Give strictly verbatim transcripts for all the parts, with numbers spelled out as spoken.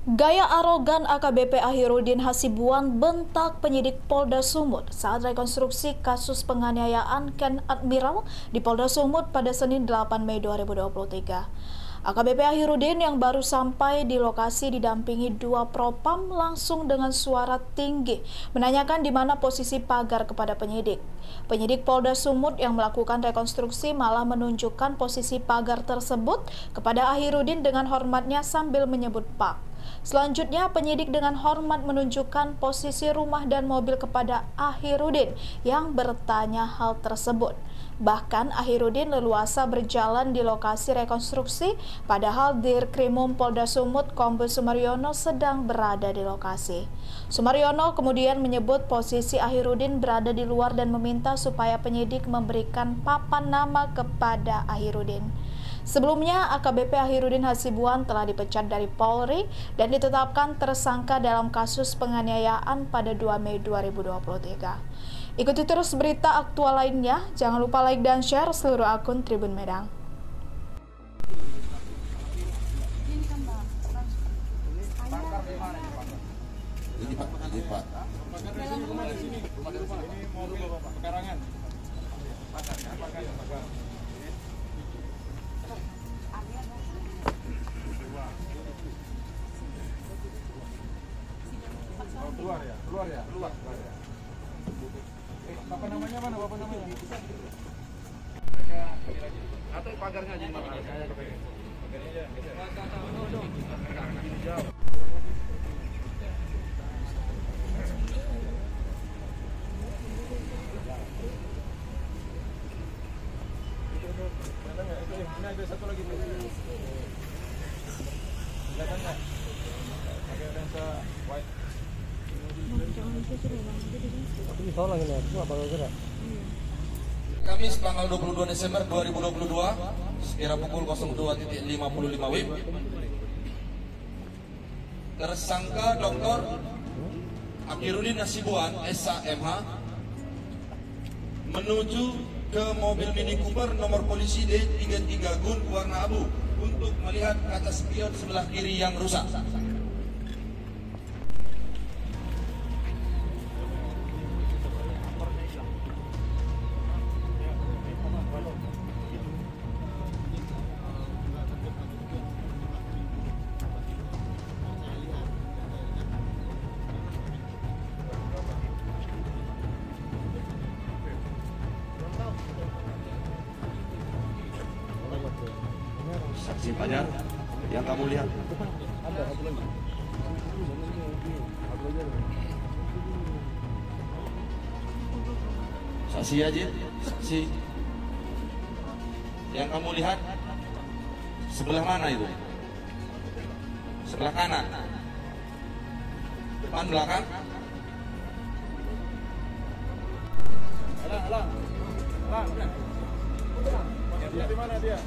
Gaya arogan A K B P Akhirudin Hasibuan bentak penyidik Polda Sumut saat rekonstruksi kasus penganiayaan Ken Admiral di Polda Sumut pada Senin delapan Mei dua ribu dua puluh tiga. A K B P Akhirudin yang baru sampai di lokasi didampingi dua propam langsung dengan suara tinggi menanyakan di mana posisi pagar kepada penyidik. Penyidik Polda Sumut yang melakukan rekonstruksi malah menunjukkan posisi pagar tersebut kepada Akhirudin dengan hormatnya sambil menyebut Pak. Selanjutnya, penyidik dengan hormat menunjukkan posisi rumah dan mobil kepada Akhirudin yang bertanya hal tersebut. Bahkan Akhirudin leluasa berjalan di lokasi rekonstruksi, padahal Dirkrimum Polda Sumut Kombes Sumaryono sedang berada di lokasi. Sumaryono kemudian menyebut posisi Akhirudin berada di luar dan meminta supaya penyidik memberikan papan nama kepada Akhirudin. Sebelumnya, A K B P Akhirudin Hasibuan telah dipecat dari Polri dan ditetapkan tersangka dalam kasus penganiayaan pada dua Mei dua ribu dua puluh tiga. Ikuti terus berita aktual lainnya, jangan lupa like dan share seluruh akun Tribun Medang. Ini Pak, ini Pak. Keluar ya, keluar ya, keluar, keluar ya. Eh, bapak namanya mana? Bapak namanya? Mereka atau pagarnya aja mana? Pagarnya aja. Jauh. Ini ada satu lagi. Kelihatan nggak? Pakai lensa wide. Kamis tanggal dua puluh dua Desember dua ribu dua puluh dua sekira pukul nol dua lima puluh lima W I B, tersangka Doktor Akhirudin Hasibuan S A M H menuju ke mobil Mini Cooper nomor polisi D tiga tiga Gun warna abu untuk melihat kaca spion sebelah kiri yang rusak. Saksi Fajar yang kamu lihat. Saksi Yajid, saksi yang kamu lihat sebelah mana itu? Sebelah kanan, depan, belakang. Alang, alang, alang. Dia di mana dia?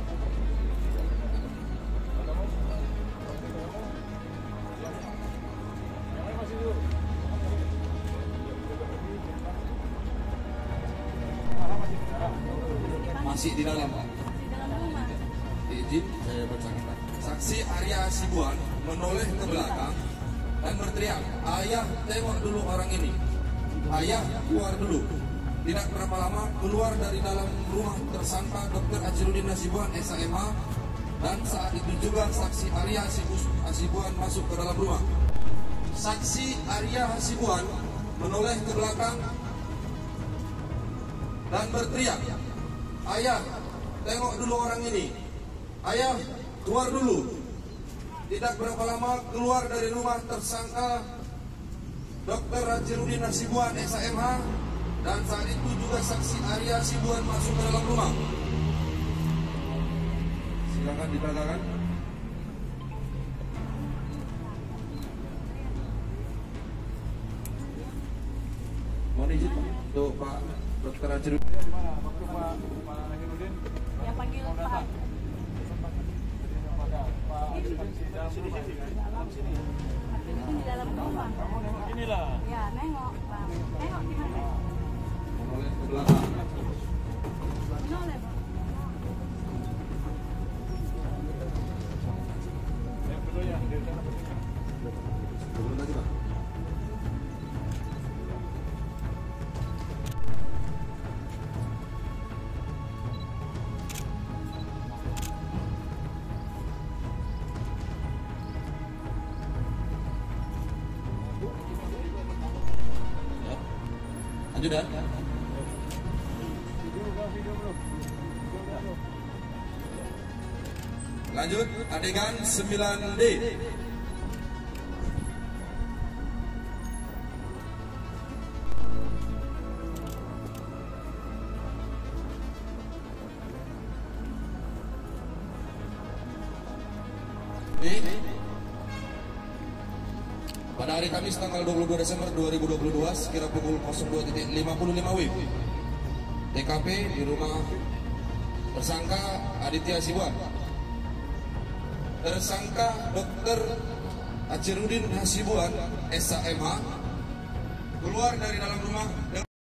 Masih di dalam, Pak. Izin saya bacakan. Saksi Arya Hasibuan menoleh ke belakang dan berteriak, "Ayah, tengok dulu orang ini. Ayah, keluar dulu." Tidak berapa lama keluar dari dalam rumah tersangka Doktor Akhirudin Hasibuan S A M H, dan saat itu juga saksi Arya Hasibuan masuk ke dalam rumah. Saksi Arya Hasibuan menoleh ke belakang dan berteriak, "Ayah, tengok dulu orang ini. Ayah, keluar dulu." Tidak berapa lama keluar dari rumah tersangka Doktor Akhirudin Hasibuan S A M H, dan saat itu juga saksi Arya Hasibuan masuk ke dalam rumah. Silakan diperagakan. Mohon izin Pak, untuk Pak Dokter Akhirudin. Dia di mana? Waktu Pak Pak Akhirudin yang panggil Pak. Pak Akhirudin di dalam sini, dalam sini. Akhirudin di dalam rumah. Kamu nengok inilah. Ya, nengok, Bang. Nengok di mana? Menoleh ke belakang. Menoleh, Bang. Yang kedua yang di sana. Sudah. Lanjut, adegan sembilan D. Pada hari Kamis tanggal dua puluh dua Desember dua ribu dua puluh dua sekira pukul nol dua lima puluh lima W I T K P di rumah tersangka Aditya Hasibuan. Tersangka Dokter Acerudin Hasibuan S A M H keluar dari dalam rumah